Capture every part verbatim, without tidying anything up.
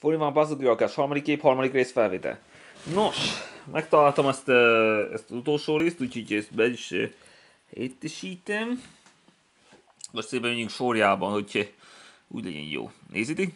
Fordítva basszuk Jolkás, harmadik kép, harmadik rész felvétel. Nos, megtaláltam ezt, uh, ezt az utolsó részt, úgyhogy ezt be is uh, hétesítem. Most szépen menjünk sorjában, hogy úgy legyen jó. Nézitek?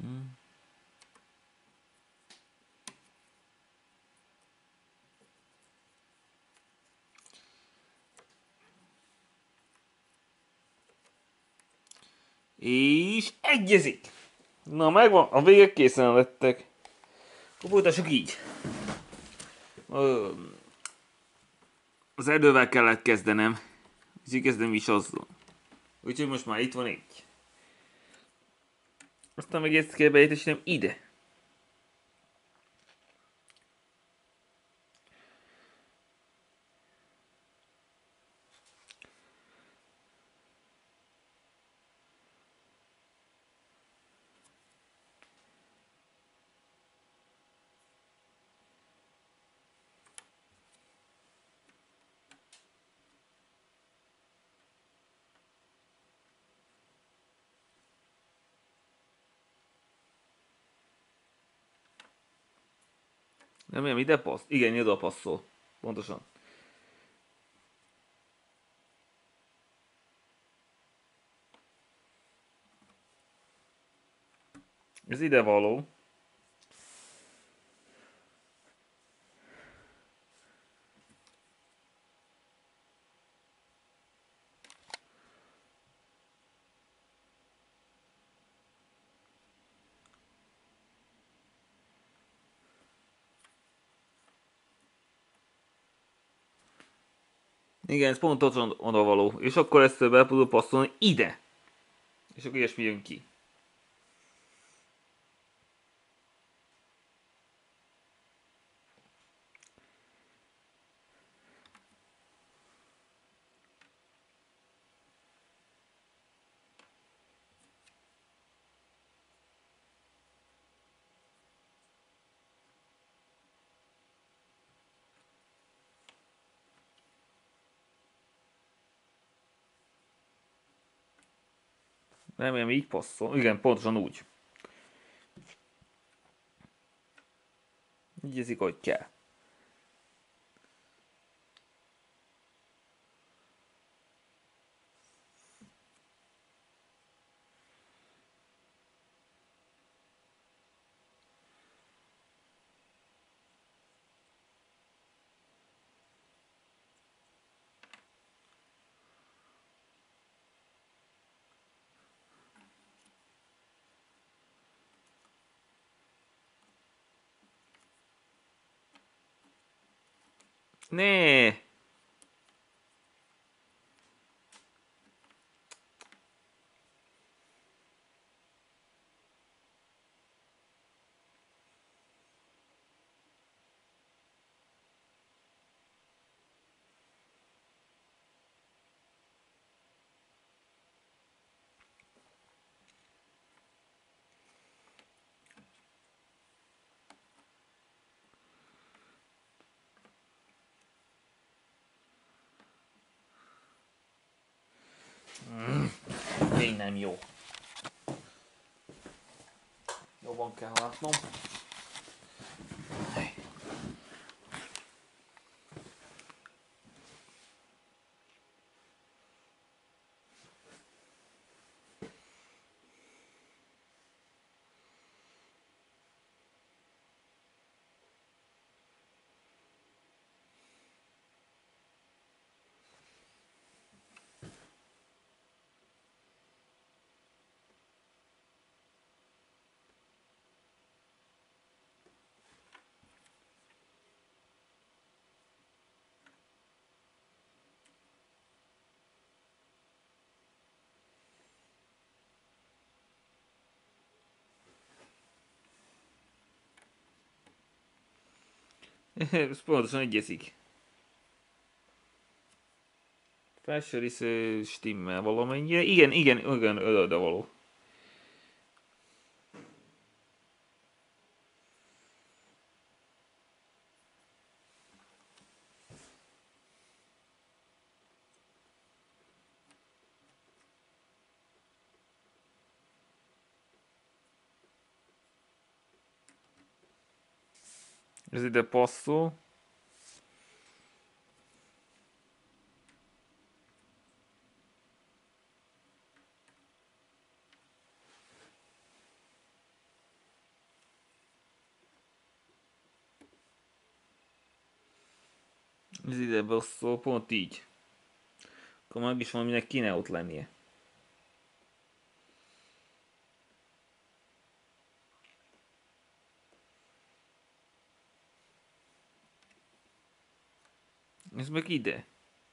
És egyezik! Na megvan, a végek készen lettek. Akkor folytassuk így. Ö, Az erdővel kellett kezdenem. Úgyhogy kezdem is azzal. Úgyhogy most már itt van egy. Aztán meg ezt kell beértesítenem ide. Remélem ide passz? Igen, ide passzol. Pontosan. Ez ide való. Igen, ez pont ott van oda való. És akkor ezt be tudod passzolni ide. És akkor ilyesmi jön ki. Remélem így passzol. Igen, pontosan úgy. Így ezzik, hogy kell. Nee! Még nem jó. Jobban kell látnom. Ez pontosan egyezik. Felső rész stimmel valamennyire. Igen, igen, igen, oda való. Ez ide passzol. Ez ide passzol, pont így. Akkor meg is van, aminek kéne ott lennie. Ez meg ide.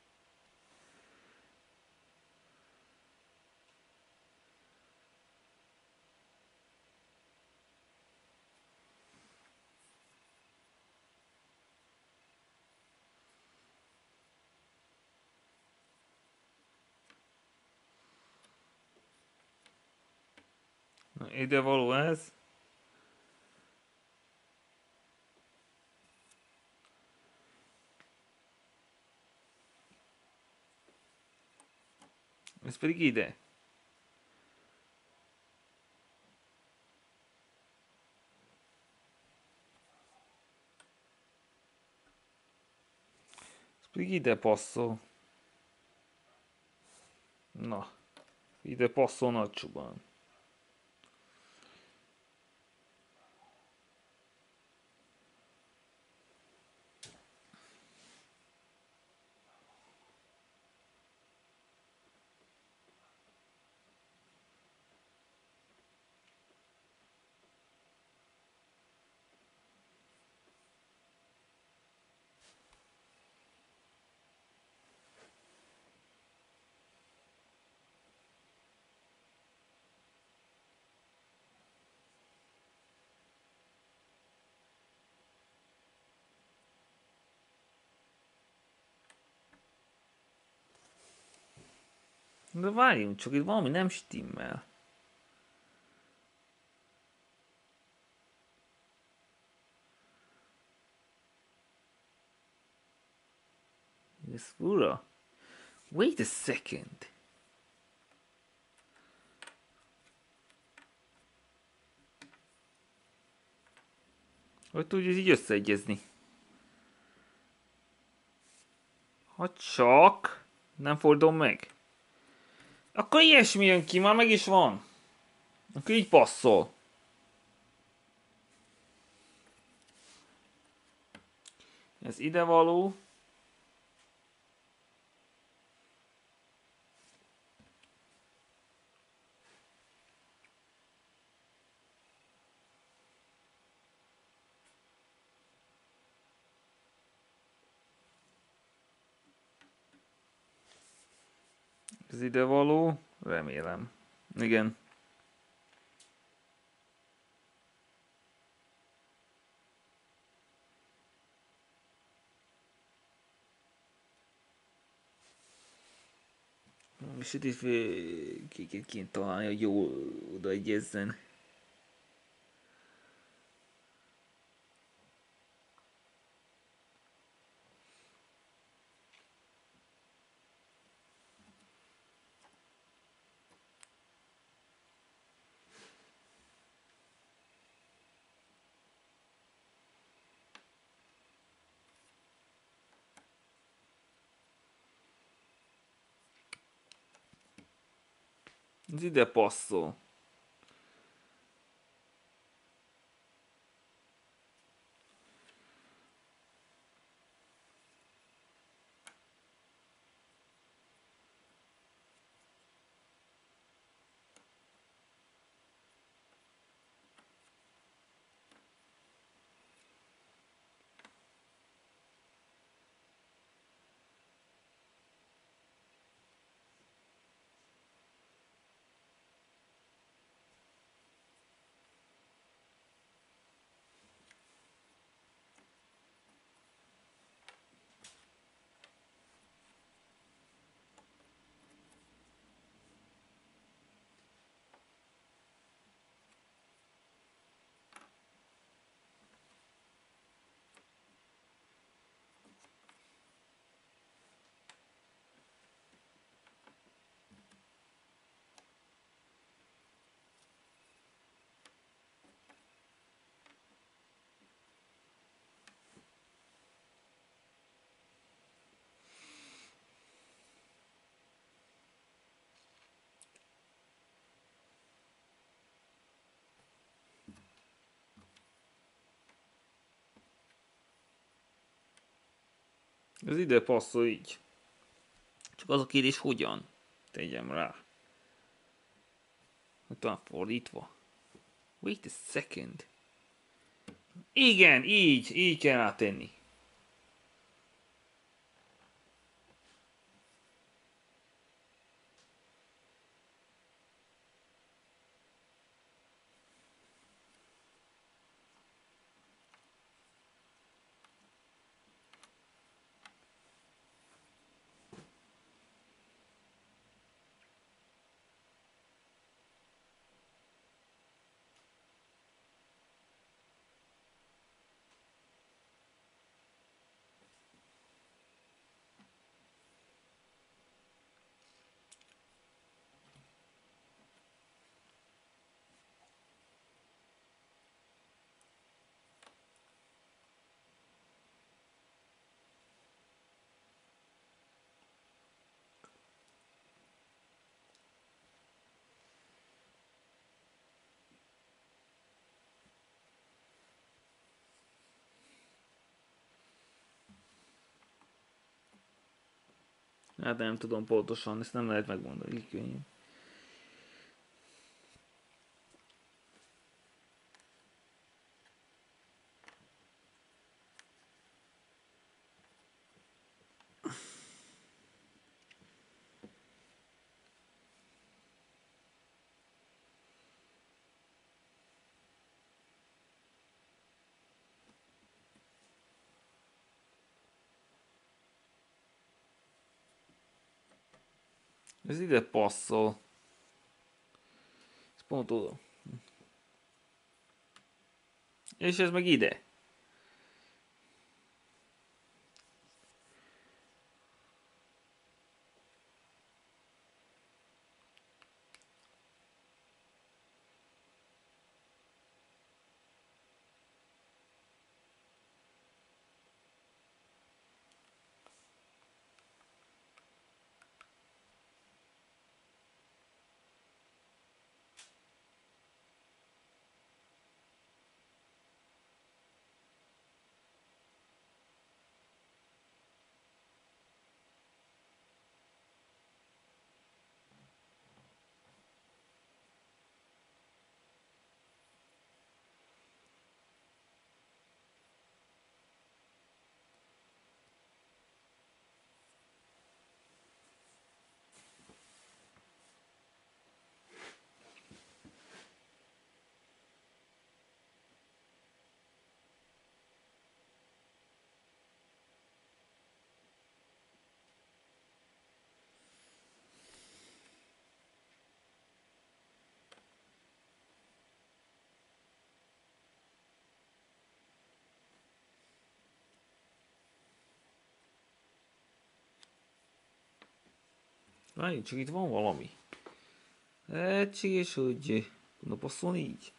Na, ide való ez. Ez pedig ide. Ez pedig ide passzol. Na. Ide passzol nagy csubán. De várjunk, csak itt valami nem stimmel. Ez fura. Wait a second. Hogy tudja így összeegyezni? Ha csak nem fordul meg. Akkor ilyesmi jön ki, már meg is van. Akkor így passzol. Ez ide való. Ez ide való. Remélem. Igen. És itt is kiket kéne találni, hogy jól odaegyezzen. Ez ide passzol. Ez ide passzol így. Csak az a kérdés, hogyan tegyem rá. Ott van fordítva. Wait a second. Igen, így, így kell rátenni. Hát nem tudom pontosan, ezt nem lehet megmondani így könnyen. Ez ide passzol. Ez pont oda. És ez meg ide. Várj, csak itt van valami. Lehetséges, hogy tudna passzolni így.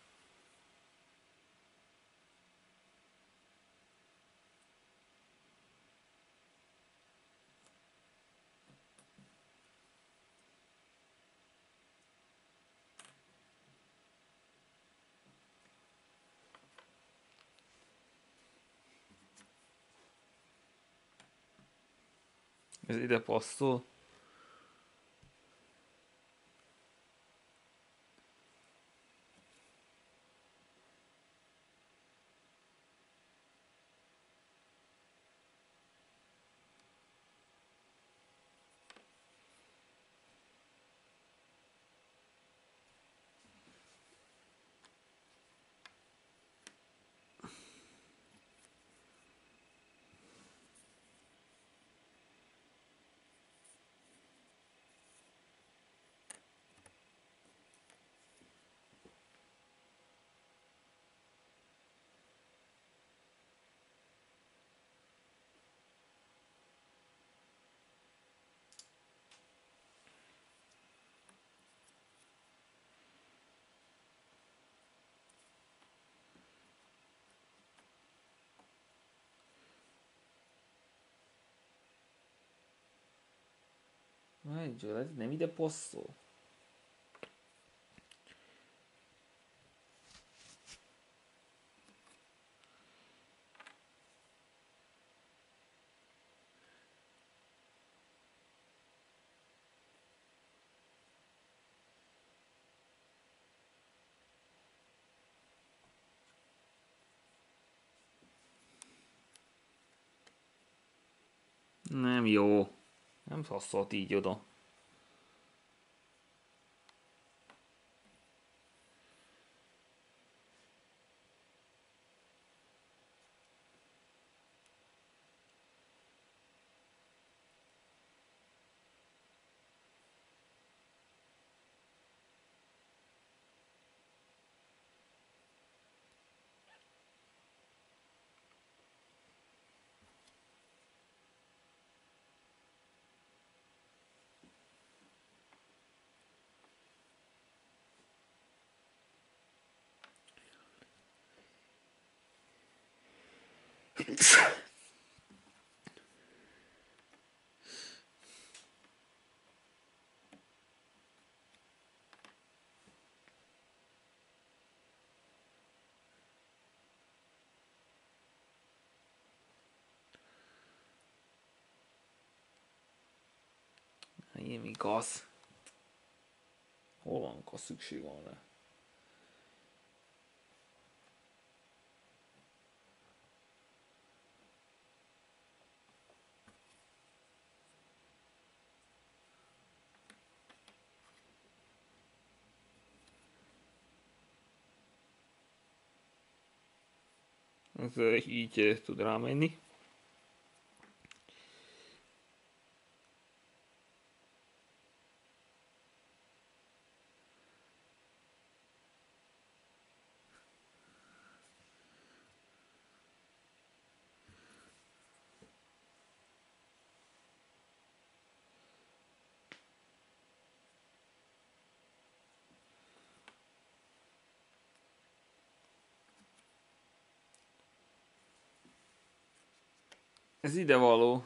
Ez ide passzol. Várj, csak lehet, nem ide passzol. Nem jó. Nem passzolt így oda. Ilyen mi gaz? Hol van, ha szükség van rá? Ez így tud rámenni. Ez ide való.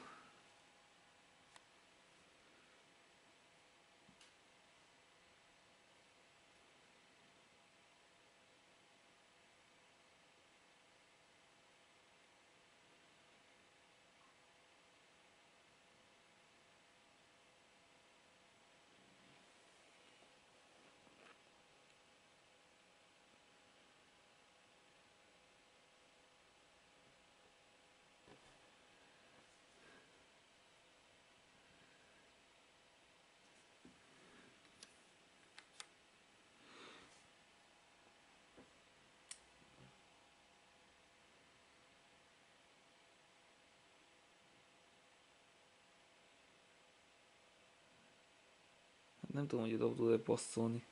Nem tudom, hogy oda tud-e passzolni.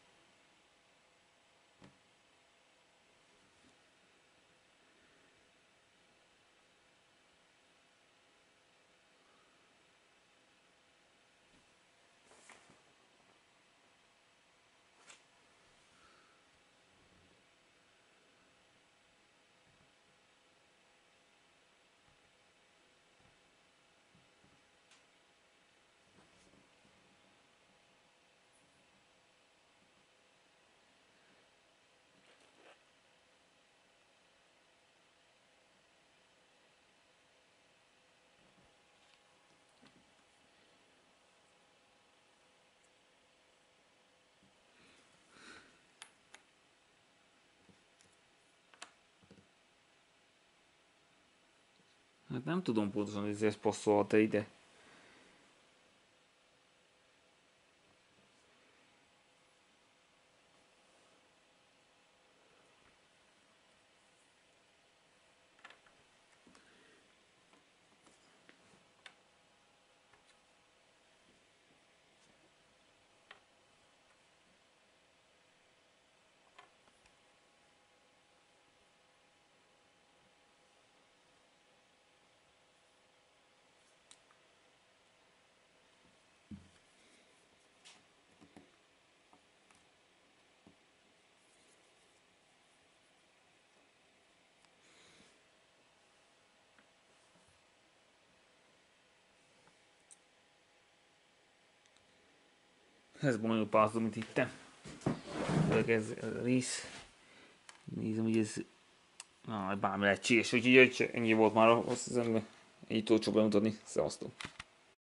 Hát nem tudom pontosan, hogy ez passzolhat-e ide. Ez bonyolult pásztor, mint hittem. Főleg ez, ez a rész. Nézem, hogy ez... Na, bármi lehetséges, úgyhogy ennyi volt már az ember. Így tudok csak bemutatni. Szevasztok!